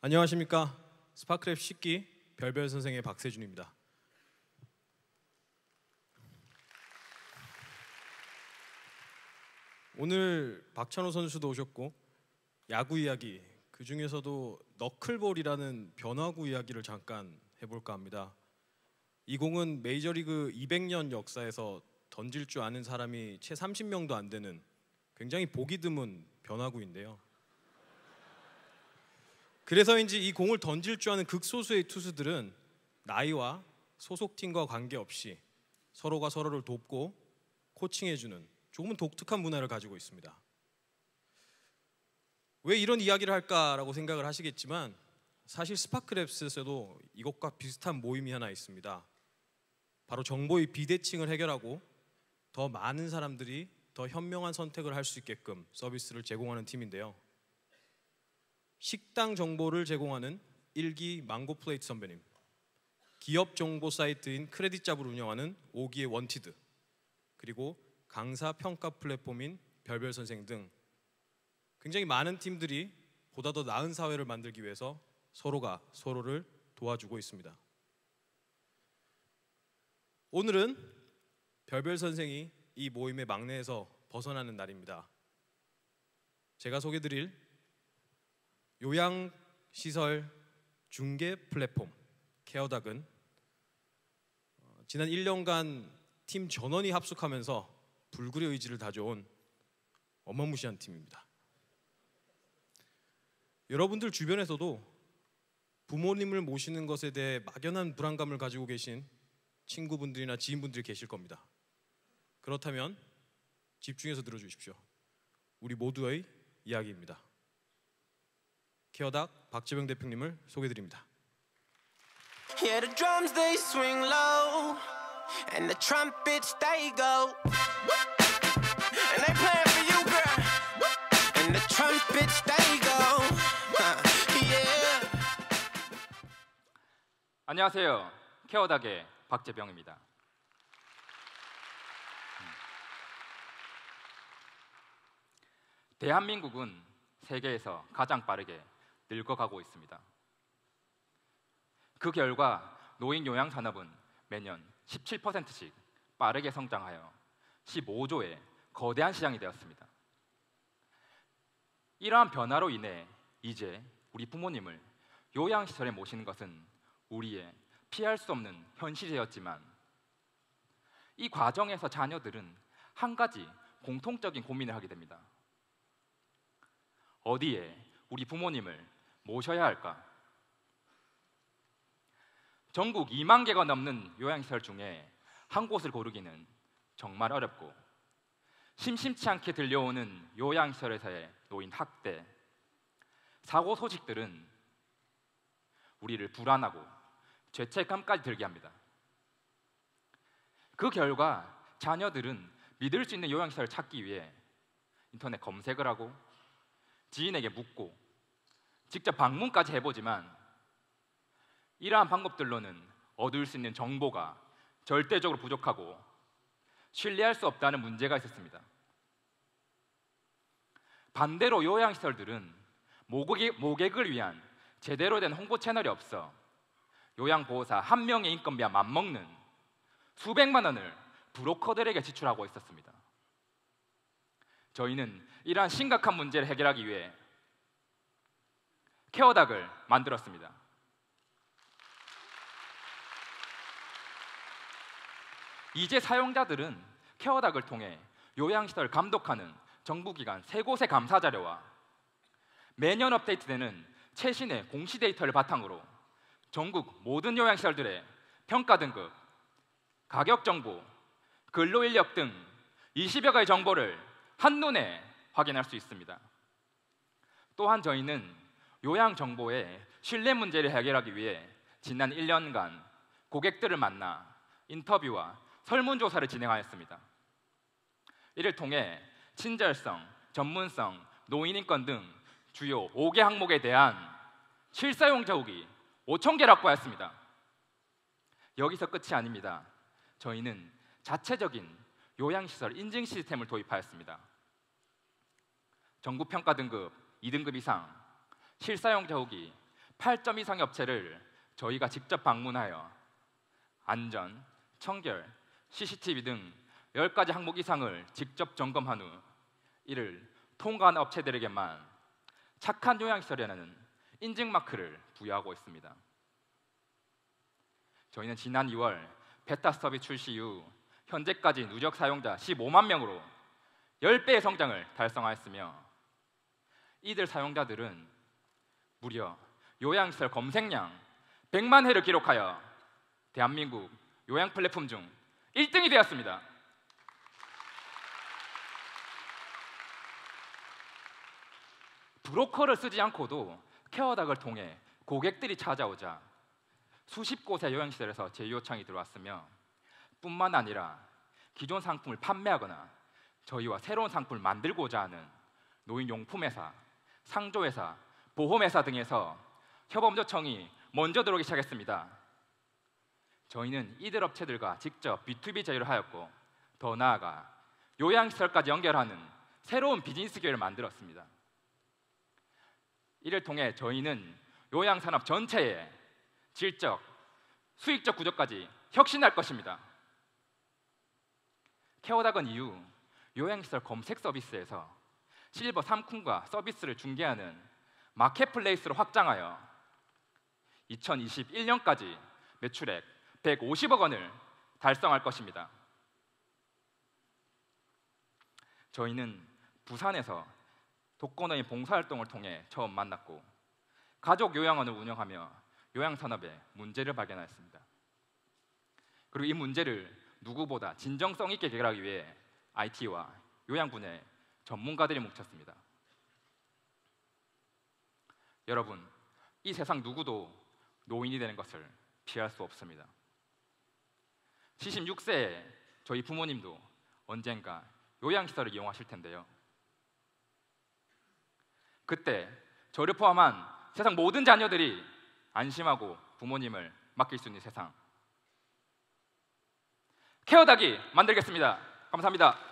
안녕하십니까. 스파크랩 10기 별별 선생의 박세준입니다. 오늘 박찬호 선수도 오셨고 야구 이야기, 그 중에서도 너클볼이라는 변화구 이야기를 잠깐 해볼까 합니다. 이 공은 메이저리그 200년 역사에서 던질 줄 아는 사람이 채 30명도 안 되는 굉장히 보기 드문 변화구인데요. 그래서인지 이 공을 던질 줄 아는 극소수의 투수들은 나이와 소속팀과 관계없이 서로가 서로를 돕고 코칭해주는 조금은 독특한 문화를 가지고 있습니다. 왜 이런 이야기를 할까라고 생각을 하시겠지만 사실 스파크랩스에서도 이것과 비슷한 모임이 하나 있습니다. 바로 정보의 비대칭을 해결하고 더 많은 사람들이 더 현명한 선택을 할 수 있게끔 서비스를 제공하는 팀인데요. 식당 정보를 제공하는 1기 망고플레이트 선배님, 기업 정보 사이트인 크레딧잡을 운영하는 5기의 원티드, 그리고 강사 평가 플랫폼인 별별 선생 등 굉장히 많은 팀들이 보다 더 나은 사회를 만들기 위해서 서로가 서로를 도와주고 있습니다. 오늘은 별별 선생이 이 모임의 막내에서 벗어나는 날입니다. 제가 소개드릴 요양시설 중개 플랫폼 케어닥은 지난 1년간 팀 전원이 합숙하면서 불굴의 의지를 다져온 어마무시한 팀입니다. 여러분들 주변에서도 부모님을 모시는 것에 대해 막연한 불안감을 가지고 계신 친구분들이나 지인분들이 계실 겁니다. 그렇다면 집중해서 들어주십시오. 우리 모두의 이야기입니다. 케어닥 박재병 대표님을 소개드립니다. Yeah, the drums they swing low and the trumpets they go and they play for you, girl, and the trumpets they go. Yeah. 안녕하세요. 케어닥의 박재병입니다. 대한민국은 세계에서 가장 빠르게 늙어가고 있습니다. 그 결과 노인 요양 산업은 매년 17%씩 빠르게 성장하여 15조의 거대한 시장이 되었습니다. 이러한 변화로 인해 이제 우리 부모님을 요양시설에 모시는 것은 우리의 피할 수 없는 현실이 되었지만 이 과정에서 자녀들은 한 가지 공통적인 고민을 하게 됩니다. 어디에 우리 부모님을 모셔야 할까? 전국 2만 개가 넘는 요양시설 중에 한 곳을 고르기는 정말 어렵고 심심치 않게 들려오는 요양시설에서의 노인 학대, 사고 소식들은 우리를 불안하고 죄책감까지 들게 합니다. 그 결과 자녀들은 믿을 수 있는 요양시설을 찾기 위해 인터넷 검색을 하고 지인에게 묻고 직접 방문까지 해보지만 이러한 방법들로는 얻을 수 있는 정보가 절대적으로 부족하고 신뢰할 수 없다는 문제가 있었습니다. 반대로 요양시설들은 모객을 위한 제대로 된 홍보 채널이 없어 요양보호사 한 명의 인건비와 맞먹는 수백만 원을 브로커들에게 지출하고 있었습니다. 저희는 이러한 심각한 문제를 해결하기 위해 케어닥을 만들었습니다. 이제 사용자들은 케어닥을 통해 요양시설을 감독하는 정부기관 3곳의 감사 자료와 매년 업데이트되는 최신의 공시 데이터를 바탕으로 전국 모든 요양시설들의 평가 등급, 가격 정보, 근로인력 등 20여 가지 정보를 한눈에 확인할 수 있습니다. 또한 저희는 요양 정보의 신뢰 문제를 해결하기 위해 지난 1년간 고객들을 만나 인터뷰와 설문조사를 진행하였습니다. 이를 통해 친절성, 전문성, 노인인권 등 주요 5개 항목에 대한 실사용자 후기 5,000개를 확보하였습니다. 여기서 끝이 아닙니다. 저희는 자체적인 요양시설 인증 시스템을 도입하였습니다. 전국 평가 등급 2등급 이상, 실사용자 후기 8점 이상의 업체를 저희가 직접 방문하여 안전, 청결, CCTV 등 10가지 항목 이상을 직접 점검한 후 이를 통과한 업체들에게만 착한 요양시설이라는 인증마크를 부여하고 있습니다. 저희는 지난 2월 베타 서비스 출시 이후 현재까지 누적 사용자 15만 명으로 10배의 성장을 달성하였으며 이들 사용자들은 무려 요양시설 검색량 100만 회를 기록하여 대한민국 요양 플랫폼 중 1등이 되었습니다. 브로커를 쓰지 않고도 케어닥을 통해 고객들이 찾아오자 수십 곳의 요양시설에서 제휴 요청이 들어왔으며 뿐만 아니라 기존 상품을 판매하거나 저희와 새로운 상품을 만들고자 하는 노인용품회사, 상조회사, 보험회사 등에서 협업 요청이 먼저 들어오기 시작했습니다. 저희는 이들 업체들과 직접 B2B 제휴를 하였고 더 나아가 요양시설까지 연결하는 새로운 비즈니스 기회를 만들었습니다. 이를 통해 저희는 요양산업 전체의 질적, 수익적 구조까지 혁신할 것입니다. 케어닥은 이후 요양시설 검색 서비스에서 실버 상품과 서비스를 중개하는 마켓플레이스로 확장하여 2021년까지 매출액 150억 원을 달성할 것입니다. 저희는 부산에서 독거노인 봉사활동을 통해 처음 만났고 가족 요양원을 운영하며 요양산업의 문제를 발견하였습니다. 그리고 이 문제를 누구보다 진정성 있게 해결하기 위해 IT와 요양 분야의 전문가들이 뭉쳤습니다. 여러분, 이 세상 누구도 노인이 되는 것을 피할 수 없습니다. 76세의 저희 부모님도 언젠가 요양시설을 이용하실 텐데요. 그때 저를 포함한 세상 모든 자녀들이 안심하고 부모님을 맡길 수 있는 세상, 케어닥이 만들겠습니다. 감사합니다.